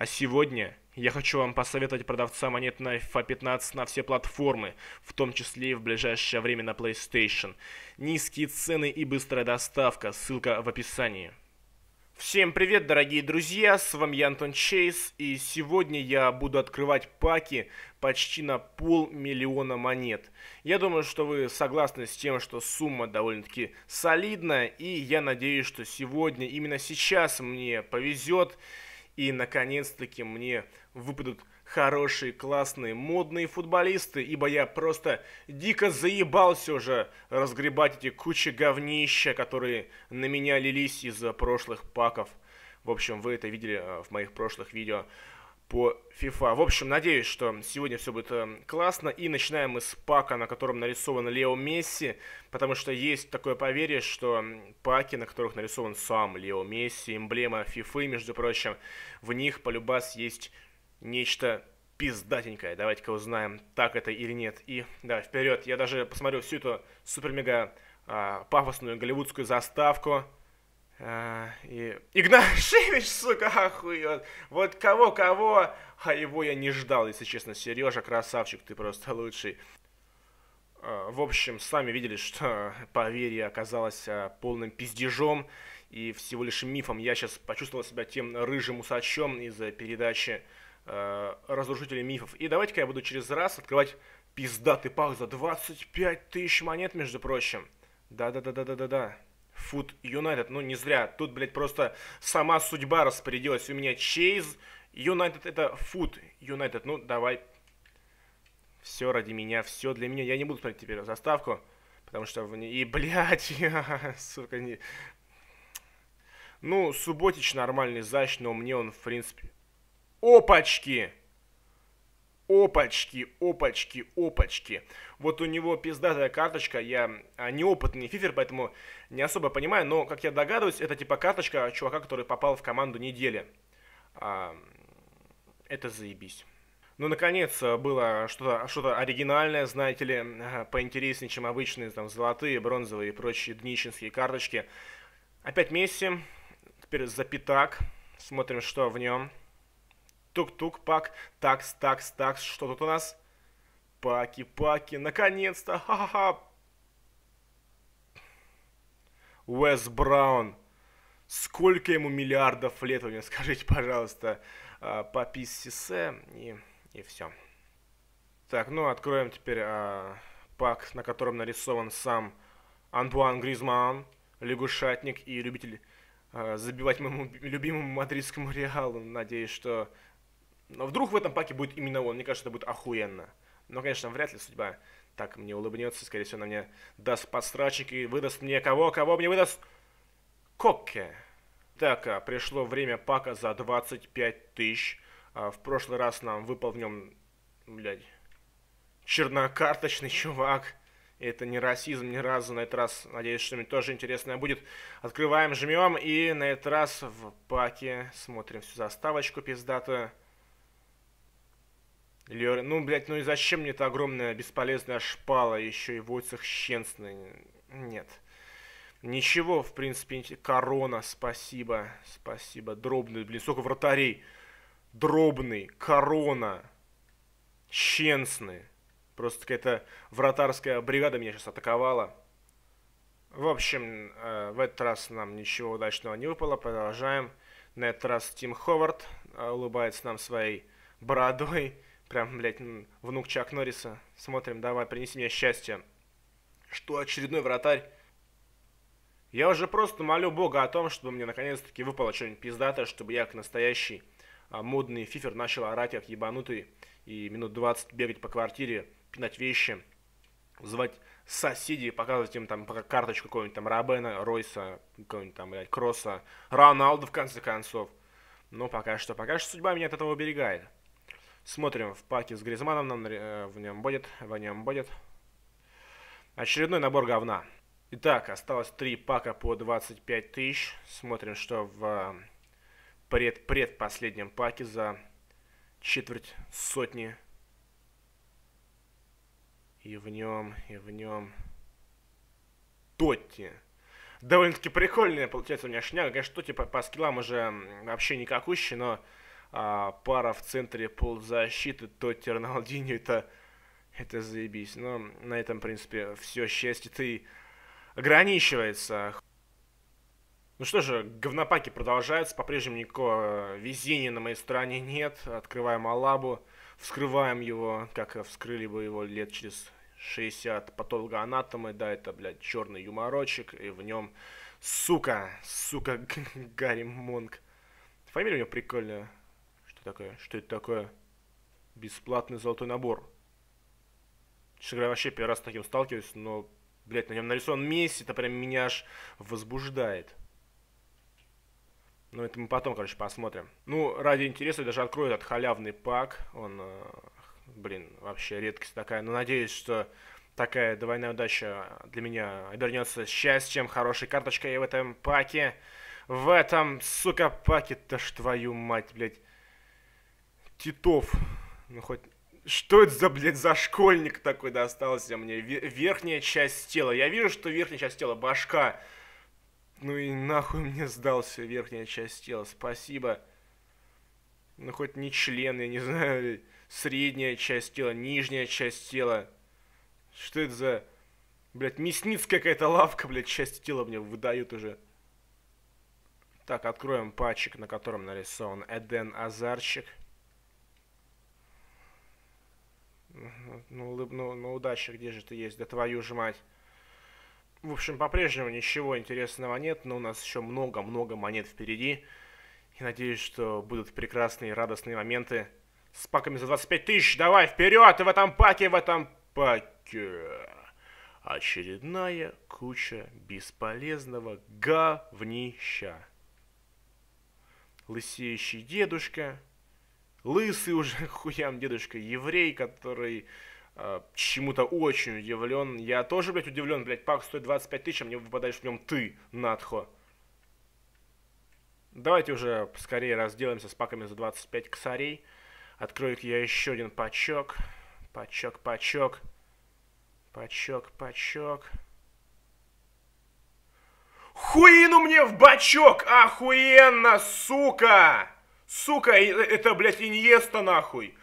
А сегодня я хочу вам посоветовать продавца монет на FA15 на все платформы, в том числе и в ближайшее время на PlayStation. Низкие цены и быстрая доставка, ссылка в описании. Всем привет, дорогие друзья, с вами я, Антон Чейз, и сегодня я буду открывать паки почти на 500 000 монет. Я думаю, что вы согласны с тем, что сумма довольно-таки солидная, и я надеюсь, что сегодня, именно сейчас мне повезет, и наконец-таки мне выпадут хорошие, классные, модные футболисты, ибо я просто дико заебался уже разгребать эти кучи говнища, которые на меня лились из-за прошлых паков. В общем, вы это видели в моих прошлых видео по FIFA. В общем, надеюсь, что сегодня все будет классно. И начинаем мы с пака, на котором нарисован Лео Месси, потому что есть такое поверье, что паки, на которых нарисован сам Лео Месси, эмблема FIFA, между прочим, в них полюбас есть нечто пиздатенькое. Давайте-ка узнаем, так это или нет. И да, вперед. Я даже посмотрю всю эту супер-мега пафосную голливудскую заставку. И Игнашевич, сука, охует. Вот кого-кого, а его я не ждал, если честно. Сережа, красавчик, ты просто лучший. В общем, сами видели, что поверье оказалось полным пиздежом и всего лишь мифом. Я сейчас почувствовал себя тем рыжим усачом из передачи «Разрушители мифов». И давайте-ка я буду через раз открывать пиздатый пак за 25 000 монет, между прочим. Да-да-да-да-да-да-да. Фут Юнайтед, ну не зря. Тут, блядь, просто сама судьба распорядилась. У меня Чейз Юнайтед, это Фут Юнайтед. Ну, давай. Все ради меня, все для меня. Я не буду смотреть теперь заставку, потому что в ней... И, блядь, сука, не... Ну, Субботич нормальный зач, но мне он, в принципе... Опачки! Опачки, опачки, опачки. Вот у него пиздатая карточка, я неопытный фифер, поэтому не особо понимаю, но, как я догадываюсь, это типа карточка чувака, который попал в команду недели. Это заебись. Ну, наконец, было что-то оригинальное, знаете ли, поинтереснее, чем обычные там золотые, бронзовые и прочие днищенские карточки. Опять Месси, теперь за пятак, смотрим, что в нем. Тук-тук, пак, такс, такс, такс. Что тут у нас? Паки, паки, наконец-то. Ха-ха-ха. Уэс Браун. Сколько ему миллиардов лет, вы мне скажите, пожалуйста. Папис Сисе и все. Так, ну откроем теперь пак, на котором нарисован сам Антуан Гризман, лягушатник и любитель забивать моему любимому мадридскому Реалу. Надеюсь, что... Но вдруг в этом паке будет именно он. Мне кажется, это будет охуенно. Но, конечно, вряд ли судьба так мне улыбнется. Скорее всего, она мне даст подсрачник и выдаст мне кого? Кого мне выдаст? Кокке. Так, пришло время пака за 25 000. В прошлый раз нам выпал в нем, блядь, чернокарточный чувак. Это не расизм ни разу. На этот раз, надеюсь, что-нибудь тоже интересное будет. Открываем, жмем. И на этот раз в паке смотрим всю заставочку пиздатую. Ну, блядь, ну и зачем мне эта огромная бесполезная шпала, еще и Войцех Щенсный? Нет. Ничего, в принципе, Корона, спасибо, спасибо. Дробный, блин, сколько вратарей. Дробный, Корона, Щенсный. Просто какая-то вратарская бригада меня сейчас атаковала. В общем, в этот раз нам ничего удачного не выпало, продолжаем. На этот раз Тим Ховард улыбается нам своей бородой. Прям, блядь, внук Чак Норриса. Смотрим, давай, принеси мне счастье. Что, очередной вратарь? Я уже просто молю Бога о том, чтобы мне наконец-таки выпало что-нибудь пиздатое, чтобы я, как настоящий модный фифер, начал орать как ебанутый и минут 20 бегать по квартире, пинать вещи, звать соседей, показывать им там карточку какого-нибудь там Робена, Ройса, какого-нибудь там, блядь, Кросса, Роналду, в конце концов. Но пока что судьба меня от этого уберегает. Смотрим в паке с Гризманом, нам в нем будет. Очередной набор говна. Итак, осталось 3 пака по 25 000. Смотрим, что в предпоследнем паке за четверть сотни. И в нем Тотти. Довольно-таки прикольная получается у меня шняга. Конечно, Тотти по скиллам уже вообще никакущий, но пара в центре полузащиты, Тотти, Роналдиньо, это заебись. Но на этом, в принципе, все счастье-то и ограничивается. Ну что же, говнопаки продолжаются, по-прежнему никакого везения на моей стороне нет. Открываем Алабу, вскрываем его, как вскрыли бы его лет через 60 патологоанатомы, да, это, блядь, черный юморочек, и в нем, сука, Гарри Монк. Фамилия у него прикольная. Что такое? Что это такое? Бесплатный золотой набор. Честно говоря, вообще первый раз с таким сталкиваюсь, но, блядь, на нем нарисован Месси, это прям меня аж возбуждает. Ну, это мы потом, короче, посмотрим. Ну, ради интереса я даже открою этот халявный пак. Он, блин, вообще редкость такая. Но надеюсь, что такая двойная удача для меня обернется счастьем, хорошей карточкой в этом паке. В этом, сука, паке-то ж твою мать, блядь. Титов. Ну, хоть... Что это за, блядь, за школьник такой достался мне? Верхняя часть тела. Я вижу, что верхняя часть тела башка. Ну и нахуй мне сдался верхняя часть тела, спасибо. Ну хоть не член, я не знаю, средняя часть тела, нижняя часть тела. Что это за, блядь, мясницкая какая-то лавка, блядь, часть тела мне выдают уже. Так, откроем патчик, на котором нарисован Эден Азарчик. Ну, удача, где же ты есть, да твою же мать. В общем, по-прежнему ничего интересного нет, но у нас еще много-много монет впереди. И надеюсь, что будут прекрасные радостные моменты с паками за 25 тысяч. Давай, вперед! И в этом паке. Очередная куча бесполезного говнища. Лысеющий дедушка. Лысый уже хуям дедушка. Еврей, который... чему-то очень удивлен. Я тоже, блядь, удивлен, блядь, пак стоит 25 тысяч, а мне выпадаешь в нем ты, Надхо. Давайте уже скорее разделаемся с паками за 25 косарей. Открою я еще один пачок. Пачок. Хуину мне в бачок! Охуенно, сука! Сука, это, блядь, Иньеста, нахуй.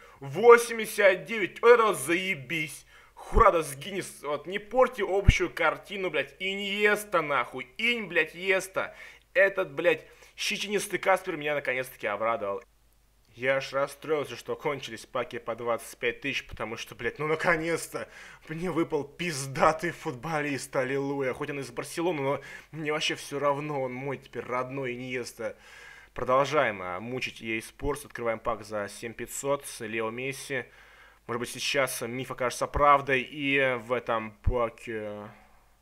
89, вот это вот заебись. Хурада, сгини, вот не порти общую картину, блядь. Иньеста, нахуй. Инь, блядь, Еста. Этот, блядь, щетинистый Каспер меня наконец-таки обрадовал. Я аж расстроился, что кончились паки по 25 тысяч, потому что, блядь, ну наконец-то мне выпал пиздатый футболист, аллилуйя. Хоть он из Барселоны, но мне вообще все равно, он мой теперь родной Иньеста. Продолжаем мучить EA Sports, открываем пак за 7500 с Лео Месси. Может быть, сейчас миф окажется правдой, и в этом паке...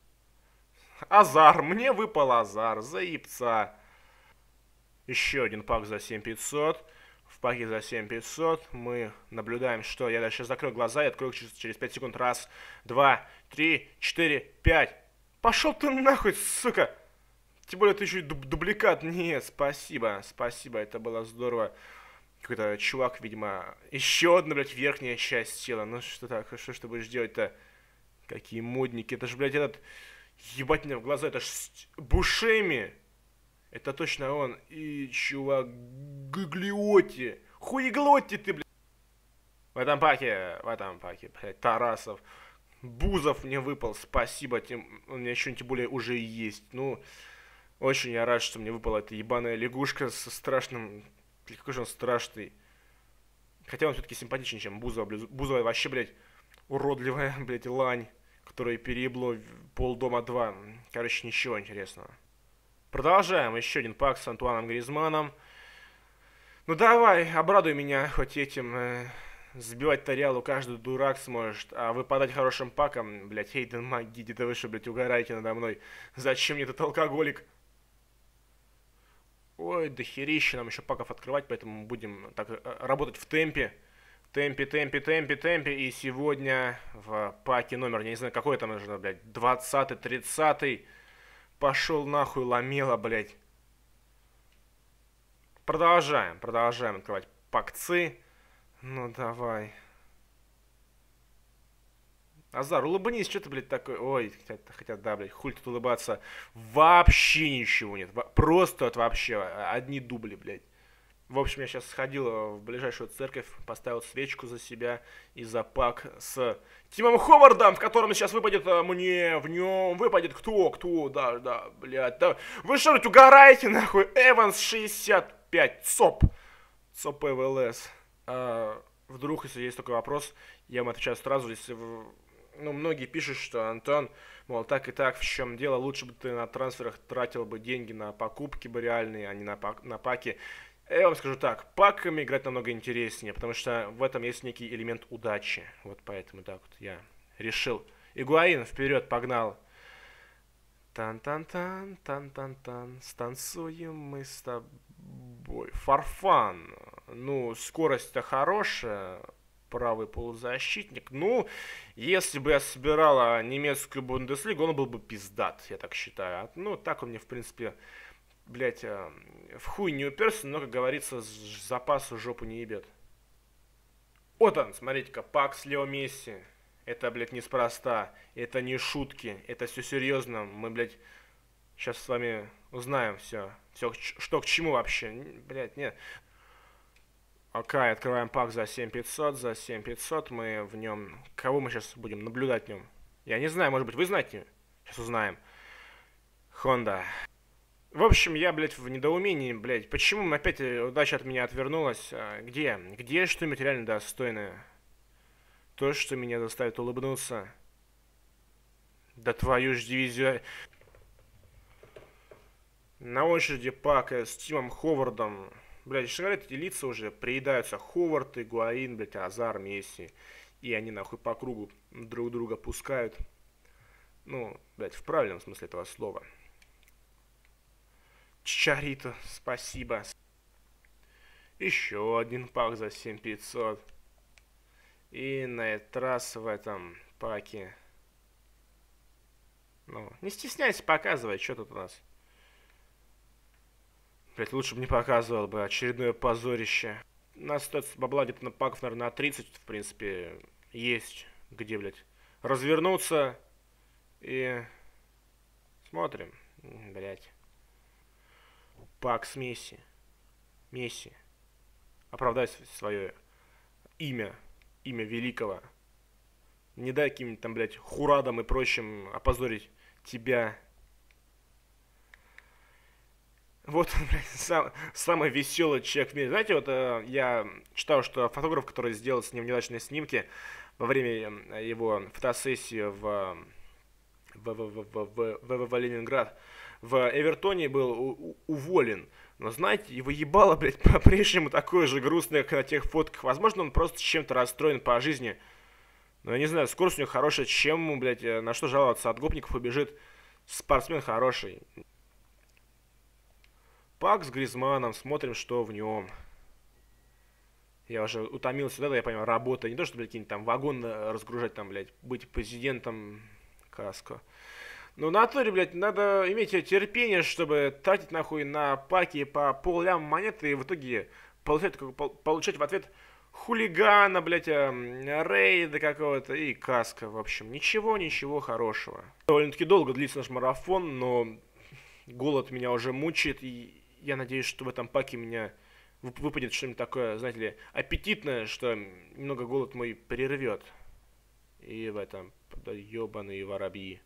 Азар, мне выпал Азар, заебца. Еще один пак за 7500. В паке за 7500 мы наблюдаем, что я дальше закрою глаза и открою через 5 секунд. Раз, два, три, 4, 5. Пошел ты нахуй, сука! Тем более, это еще и дубликат. Нет, спасибо, это было здорово. Какой-то чувак, видимо, еще одна, блядь, верхняя часть тела. Ну что так, что ж ты будешь делать-то? Какие модники. Это же, блядь, этот... Ебать мне в глаза, это ж Бушеми. Это точно он. И чувак Гиглиотти. Хуеглотти ты, блядь. В этом паке, блядь, Тарасов. Бузов мне выпал, спасибо. У меня еще тем более уже есть. Ну... Очень я рад, что мне выпала эта ебаная лягушка со страшным... Какой же он страшный. Хотя он все-таки симпатичнее, чем Бузова. Бузова вообще, блядь, уродливая, блядь, лань, которая переебло полдома 2. Короче, ничего интересного. Продолжаем. Еще один пак с Антуаном Гризманом. Ну давай, обрадуй меня хоть этим. Сбивать-то Реалу каждый дурак сможет. А выпадать хорошим паком, блядь, Хейден Магиди, да вы что, блядь, угораете надо мной. Зачем мне этот алкоголик? Ой, дохерища нам еще паков открывать, поэтому будем так работать в темпе. Темпе. И сегодня в паке номер, я не знаю, какой там нужно, блядь, 20-й, 30-й. Пошел нахуй, Ламела, блядь. Продолжаем открывать пакцы. Ну, давай. Азар, улыбнись, что ты, блядь, такой... Ой, хотя, да, блядь, хуй тут улыбаться. Вообще ничего нет. Просто вот вообще одни дубли, блядь. В общем, я сейчас сходил в ближайшую церковь, поставил свечку за себя и за пак с Тимом Ховардом, в котором сейчас выпадет мне, в нем выпадет кто, да, блядь, да. Вы что, угораете, нахуй, Эванс 65, ЦОП ЭВЛС. Вдруг, если есть такой вопрос, я вам отвечаю сразу, если ну, многие пишут, что Антон, мол, так и так, в чем дело, лучше бы ты на трансферах тратил бы деньги на покупки бы реальные, а не на паки. Я вам скажу так, паками играть намного интереснее, потому что в этом есть некий элемент удачи. Вот поэтому так вот я решил. Игуаин, вперед, погнал. Тан-тан-тан, тан-тан-тан, станцуем мы с тобой. Фарфан. Ну, скорость-то хорошая, правый полузащитник. Ну, если бы я собирала немецкую Бундеслигу, он был бы пиздат, я так считаю. Ну, так он мне, в принципе, блять, в хуй не уперся, но, как говорится, с запасу жопу не ебет. Вот он, смотрите-ка, пак с Лео Месси. Это, блядь, неспроста. Это не шутки. Это все серьезно. Мы, блядь, сейчас с вами узнаем все. Все, что к чему вообще. Блядь, нет. Окей, открываем пак за 7500. За 7500 мы в нем... Кого мы сейчас будем наблюдать в нем? Я не знаю, может быть, вы знаете? Сейчас узнаем. Honda. В общем, я, блядь, в недоумении, блядь. Почему опять удача от меня отвернулась? Где? Где что-нибудь реально достойное? То, что меня заставит улыбнуться. Да твою ж дивизию. На очереди пака с Тимом Ховардом. Блядь, что говорят, эти лица уже приедаются. Ховард, Игуаин, блядь, Азар, Месси. И они нахуй по кругу друг друга пускают. Ну, блядь, в правильном смысле этого слова. Чарито, спасибо. Еще один пак за 7500. И на этот раз в этом паке... Ну, не стесняйся, показывай, что тут у нас. Блять, лучше бы не показывал бы очередное позорище. У нас стоит бабла где-то на паков, наверное, на 30, в принципе, есть где, блядь, развернуться. И смотрим, блядь. Пак с Месси. Месси. Оправдай свое имя. Имя великого. Не дай каким-нибудь там, блядь, хурадам и прочим опозорить тебя. Вот он, блядь, самый веселый человек в мире. Знаете, вот я читал, что фотограф, который сделал с ним неудачные снимки во время его фотосессии в Ленинград, в Эвертоне был уволен. Но знаете, его ебало, блядь, по-прежнему такое же грустное, как на тех фотках. Возможно, он просто чем-то расстроен по жизни. Но я не знаю, скорость у него хорошая, чем ему, блядь, на что жаловаться, от гопников убежит. Спортсмен хороший. Пак с Гризманом, смотрим, что в нем. Я уже утомился, да, я понимаю, работа. Не то, что, блядь, какие-нибудь там вагон разгружать, там, блядь, быть президентом, каско. Ну, на натуре, блядь, надо иметь терпение, чтобы тратить, нахуй, на паки по поллям монеты и в итоге получать в ответ хулигана, блядь, рейда какого-то и каска, в общем. Ничего хорошего. Довольно-таки долго длится наш марафон, но голод меня уже мучает, и я надеюсь, что в этом паке меня выпадет что-нибудь такое, знаете ли, аппетитное, что немного голод мой прервет. И в этом, да ебаные воробьи.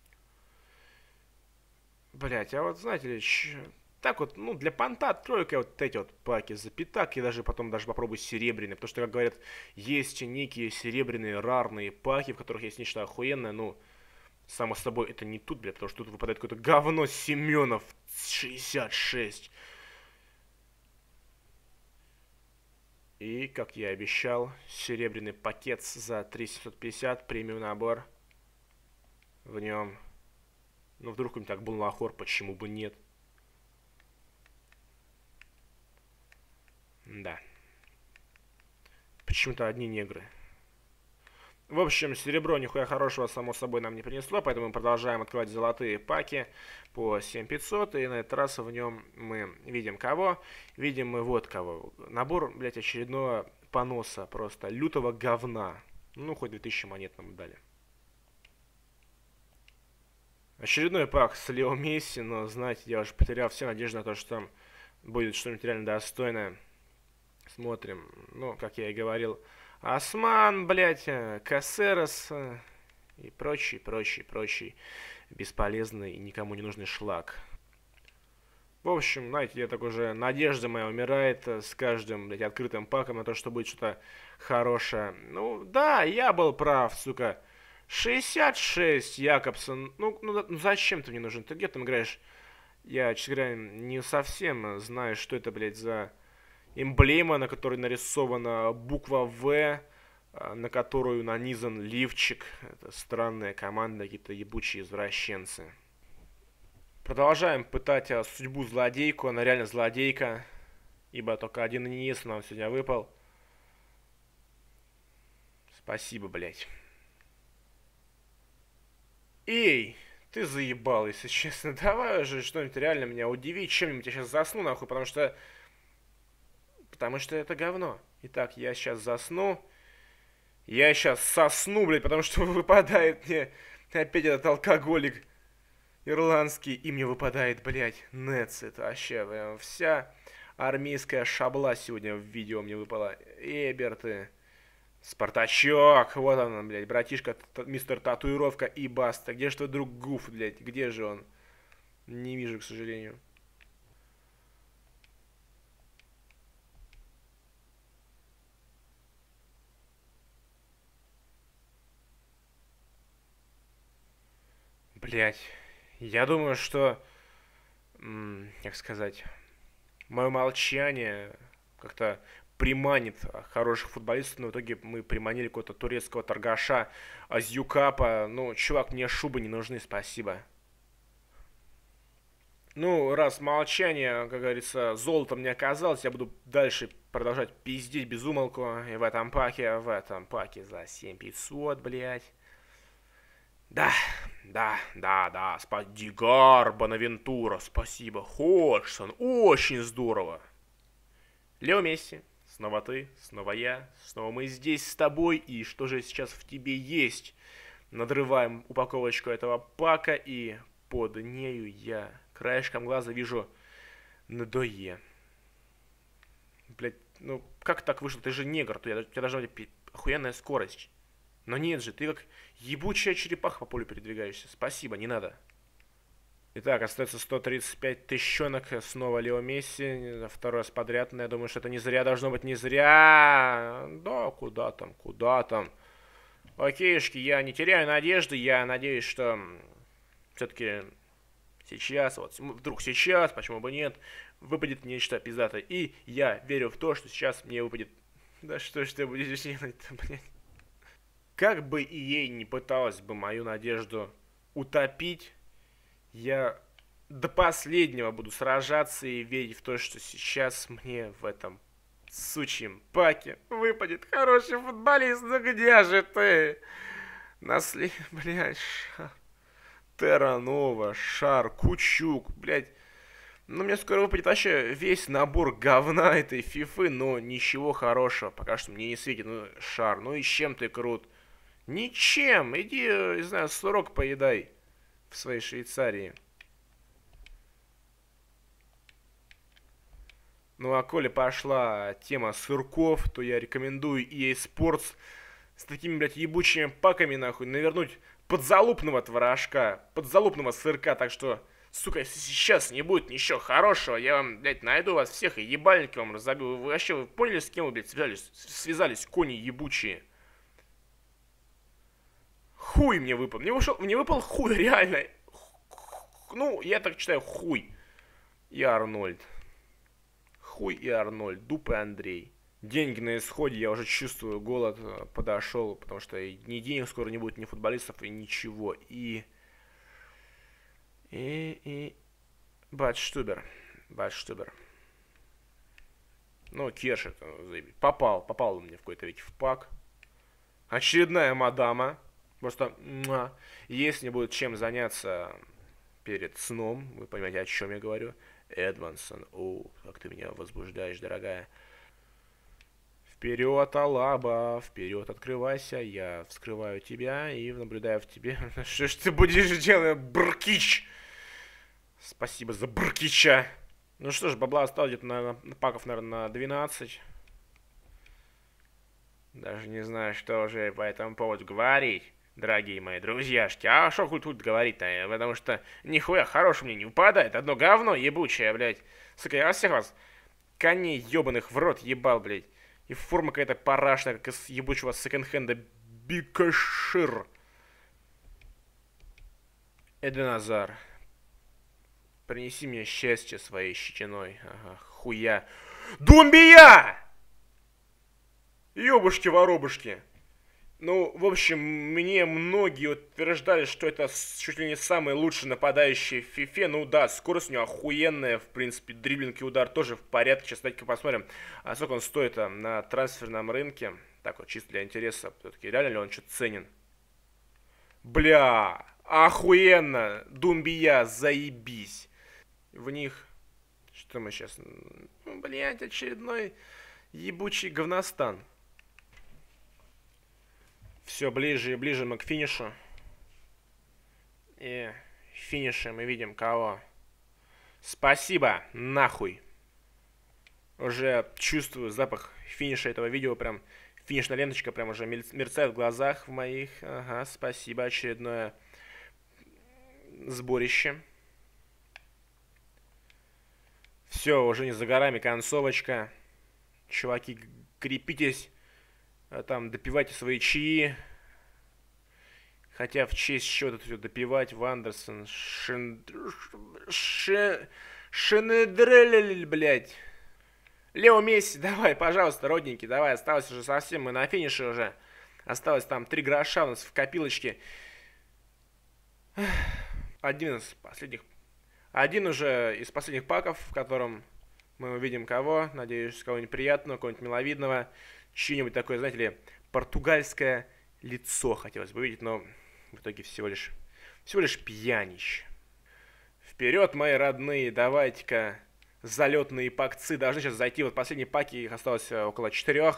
Блять, а вот знаете ли, так вот, ну, для понта открою-ка вот эти вот паки за пятак, и даже потом даже попробую серебряные, потому что, как говорят, есть некие серебряные рарные паки, в которых есть нечто охуенное, ну, само собой, это не тут, блядь, потому что тут выпадает какое-то говно Семенов 66. И, как я и обещал, серебряный пакет за 3750, премиум набор. В нем, ну, вдруг какой-нибудь так был лахор, почему бы нет. Да. Почему-то одни негры. В общем, серебро нихуя хорошего, само собой, нам не принесло, поэтому мы продолжаем открывать золотые паки по 7500, и на этот раз в нем мы видим кого? Видим мы вот кого. Набор, блядь, очередного поноса, просто лютого говна. Ну, хоть 2000 монет нам дали. Очередной пак с Лео Месси, но, знаете, я уже потерял все надежды на то, что там будет что-нибудь реально достойное. Смотрим. Ну, как я и говорил. Осман, блядь, Кассерос и прочий бесполезный и никому не нужный шлак. В общем, знаете, я так уже, надежда моя умирает с каждым, блядь, открытым паком на то, что будет что-то хорошее. Ну, да, я был прав, сука. 66, Якобсон. Ну зачем ты мне нужен? Ты где там играешь? Я, честно говоря, не совсем знаю, что это, блядь, за эмблема, на которой нарисована буква В, на которую нанизан лифчик. Это странная команда, какие-то ебучие извращенцы. Продолжаем пытать судьбу злодейку. Она реально злодейка. Ибо только один НИС нам сегодня выпал. Спасибо, блядь. Эй, ты заебал, если честно. Давай уже что-нибудь реально меня удиви. Чем-нибудь я сейчас засну, нахуй, потому что это говно. Итак, я сейчас засну. Я сейчас сосну, блядь, потому что выпадает мне опять этот алкоголик ирландский. И мне выпадает, блядь, Нетс. Это вообще прям вся армейская шабла сегодня в видео мне выпала. Эберты. Спартачок. Вот он, блядь, братишка, мистер Татуировка и Баста. Где же твой друг Гуф, блядь? Где же он? Не вижу, к сожалению. Блять, я думаю, что, как сказать, мое молчание как-то приманит хороших футболистов, но в итоге мы приманили какого-то турецкого торгаша Азюкапа. Ну, чувак, мне шубы не нужны, спасибо. Ну, раз молчание, как говорится, золотом не оказалось, я буду дальше продолжать пиздеть без умолку. И в этом паке за 7500, блядь. Да, Дигар, Бонавентура, спасибо, Ходжсон, очень здорово. Лео Месси, снова ты, снова я, снова мы здесь с тобой, и что же сейчас в тебе есть? Надрываем упаковочку этого пака, и под нею я краешком глаза вижу Надое. Блять, ну как так вышло? Ты же негр, у тебя должна быть охуенная скорость. Но нет же, ты как ебучая черепаха по полю передвигаешься. Спасибо, не надо. Итак, остается 135 тысячонок. Снова Лео Месси. Второй раз подряд. Но я думаю, что это не зря. Должно быть не зря. Да, куда там. Окейшки, я не теряю надежды. Я надеюсь, что все-таки сейчас, вот вдруг сейчас, почему бы нет, выпадет нечто пиздатое. И я верю в то, что сейчас мне выпадет... Да что ж ты будешь делать-то, блядь? Как бы и ей не пыталась бы мою надежду утопить, я до последнего буду сражаться и верить в то, что сейчас мне в этом сучьем паке выпадет хороший футболист. Ну где же ты? Блядь, Терранова, Шар, Кучук, блядь. Ну, мне скоро выпадет вообще весь набор говна этой фифы, но ничего хорошего пока что мне не светит. Ну, Шар, ну и чем ты крут? Ничем. Иди, не знаю, сырок поедай в своей Швейцарии. Ну а коли пошла тема сырков, то я рекомендую EA Sports с такими, блядь, ебучими паками, нахуй, навернуть подзалупного творожка, подзалупного сырка, так что, сука, если сейчас не будет ничего хорошего, я вам, блядь, найду вас всех и ебальники вам разобью. Вы вообще, вы поняли, с кем вы, блядь, связались кони ебучие? Хуй мне выпал. Мне выпал хуй, реально. Ну, я так читаю, хуй. И Арнольд. Хуй и Арнольд. Дуб и Андрей. Деньги на исходе, я уже чувствую, голод подошел, потому что ни денег скоро не будет, ни футболистов, и ничего. И Батштубер. Ну, Керш это заебись. Попал он мне в какой-то ведь в пак. Очередная мадама. Просто, если не будет чем заняться перед сном, вы понимаете, о чем я говорю. Эдвансон, как ты меня возбуждаешь, дорогая. Вперед, Алаба, вперед, открывайся, я вскрываю тебя и наблюдаю в тебе. Что ж ты будешь делать, Бркич? Спасибо за Бркича. Ну что ж, бабла осталось где-то на паков, наверное, на 12. Даже не знаю, что уже по этому поводу говорить, дорогие мои друзьяшки. А что тут говорить-то? Потому что нихуя хорошего мне не упадает. Одно говно ебучее, блядь. Сука, я всех вас, коней ебаных, в рот ебал, блядь. И форма какая-то парашная, как из ебучего секонд-хенда Бикашир. Эденазар, принеси мне счастье своей щетиной. Ага, хуя. Думбия! Ёбушки-воробушки. Ну, в общем, мне многие утверждали, что это чуть ли не самый лучший нападающий в фифе. Ну да, скорость у него охуенная, в принципе, дриблинг и удар тоже в порядке. Сейчас давайте-ка посмотрим, а сколько он стоит на трансферном рынке. Так вот, чисто для интереса, все-таки реально ли он что-то ценен? Бля, охуенно, Думбия, заебись. В них, что мы сейчас, ну, блядь, очередной ебучий говностан. Все ближе и ближе мы к финишу. И в финише мы видим кого. Спасибо, нахуй. Уже чувствую запах финиша этого видео. Прям финишная ленточка прям уже мерцает в глазах в моих. Ага, спасибо. Очередное сборище. Все, уже не за горами концовочка. Чуваки, крепитесь. Там допивайте свои чаи. Хотя в честь чего тут все допивать, Вандерсон, Шенедрель, блядь. Лео Месси, давай, пожалуйста, родненький, давай, осталось уже совсем, мы на финише уже. Осталось там 3 гроша у нас в копилочке. Один уже из последних паков, в котором мы увидим кого, надеюсь, кого-нибудь приятного, кого-нибудь миловидного. Чье-нибудь такое, знаете ли, португальское лицо хотелось бы увидеть, но в итоге всего лишь пьянищ. Вперед, мои родные, давайте-ка залетные пакцы должны сейчас зайти. Вот последние паки, их осталось около 4.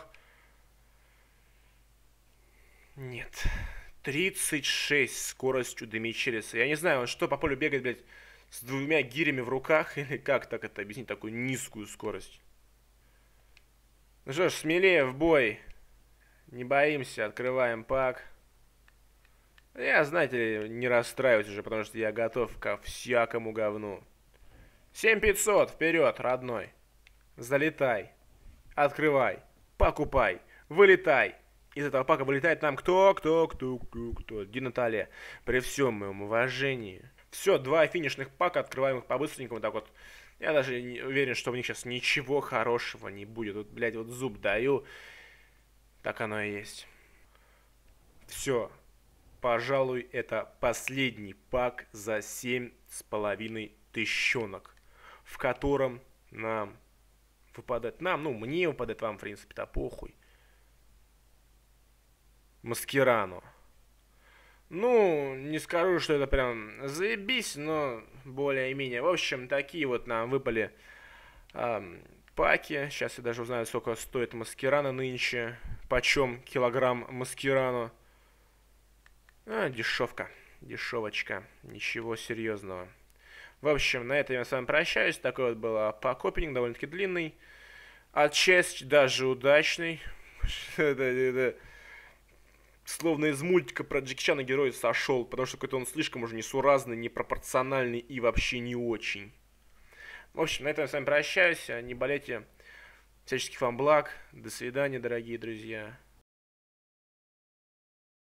Нет. 36 скоростью Демичелиса. Я не знаю, он что, по полю бегает, блядь, с 2 гирями в руках? Или как так это объяснить, такую низкую скорость? Ну что ж, смелее в бой. Не боимся, открываем пак. Я, знаете ли, не расстраиваюсь уже, потому что я готов ко всякому говну. 7500, вперед, родной. Залетай. Открывай. Покупай. Вылетай. Из этого пака вылетает нам кто? Ди Наталья. При всем моем уважении. Все, 2 финишных пака, открываем их по-быстренькому, так вот. Я даже не уверен, что в них сейчас ничего хорошего не будет. Вот, блядь, вот зуб даю. Так оно и есть. Все. Пожалуй, это последний пак за 7,5 тысячонок, в котором нам выпадает, мне выпадает, вам, в принципе-то похуй. Маскирану. Ну, не скажу, что это прям заебись, но более-менее. В общем, такие вот нам выпали паки. Сейчас я даже узнаю, сколько стоит маскирана нынче. Почем килограмм маскирану. Дешевка. Дешевочка. Ничего серьезного. В общем, на этом я с вами прощаюсь. Такой вот был пак-опенинг, довольно-таки длинный. Отчасти даже удачный. Словно из мультика про Джеки Чана герой сошел, потому что какой-то он слишком уже несуразный, непропорциональный и вообще не очень. В общем, на этом я с вами прощаюсь. Не болейте. Всяческих вам благ. До свидания, дорогие друзья.